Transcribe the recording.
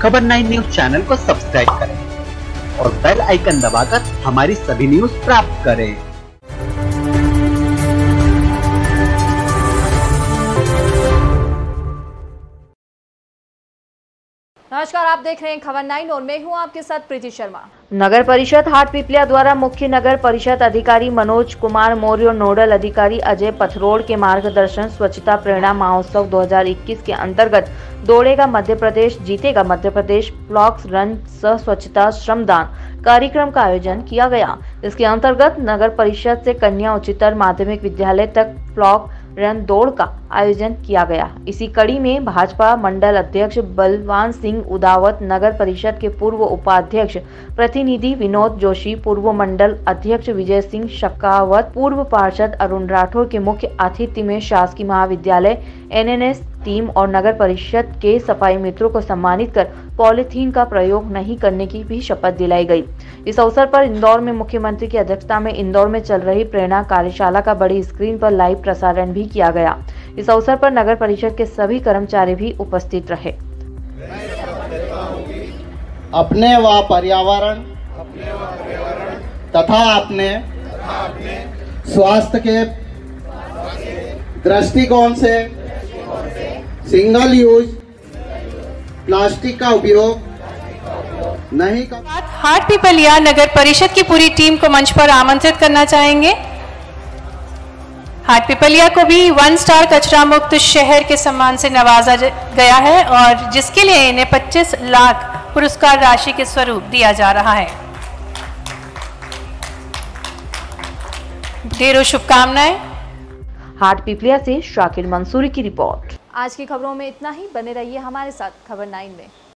खबर 9 news channel को subscribe करें और बेल आइकन दबाकर हमारी सभी न्यूज प्राप्त करें। नमस्कार, आप देख रहे हैं खबर 9 और मैं हूं आपके साथ प्रीति शर्मा। नगर परिषद हाटपिपलिया द्वारा मुख्य नगर परिषद अधिकारी मनोज कुमार मौर्य और नोडल अधिकारी अजय पथरोड़ के मार्गदर्शन स्वच्छता प्रेरणा महोत्सव 2021 के अंतर्गत दौड़ेगा मध्य प्रदेश जीतेगा मध्य प्रदेश फ्लॉक्स रन सह स्वच्छता श्रमदान कार्यक्रम का आयोजन किया गया। इसके अंतर्गत नगर परिषद से कन्या उच्चतर माध्यमिक विद्यालय तक फ्लॉक रन दौड़ का आयोजन किया गया। इसी कड़ी में भाजपा मंडल अध्यक्ष बलवान सिंह उदावत, नगर परिषद के पूर्व उपाध्यक्ष प्रतिनिधि विनोद जोशी, पूर्व मंडल अध्यक्ष विजय सिंह शकावत, पूर्व पार्षद अरुण राठौर के मुख्य आतिथ्य में शासकीय महाविद्यालय एनएनएस टीम और नगर परिषद के सफाई मित्रों को सम्मानित कर पॉलीथीन का प्रयोग नहीं करने की भी शपथ दिलाई गई। इस अवसर पर इंदौर में मुख्यमंत्री की अध्यक्षता में इंदौर में चल रही प्रेरणा कार्यशाला का बड़ी स्क्रीन पर लाइव प्रसारण भी किया गया। इस अवसर पर नगर परिषद के सभी कर्मचारी भी उपस्थित रहे। अपने व पर्यावरण तथा अपने स्वास्थ्य के दृष्टिकोण से सिंगल यूज प्लास्टिक का उपयोग नहीं कर। हाटपिपलिया नगर परिषद की पूरी टीम को मंच पर आमंत्रित करना चाहेंगे। हाटपिपलिया को भी 1 स्टार कचरा मुक्त शहर के सम्मान से नवाजा गया है और जिसके लिए इन्हें 25 लाख पुरस्कार राशि के स्वरूप दिया जा रहा है। ढेरों शुभकामनाएं। हाटपिपलिया से शाकिर मंसूरी की रिपोर्ट। आज की खबरों में इतना ही। बने रहिए हमारे साथ खबर 9 में।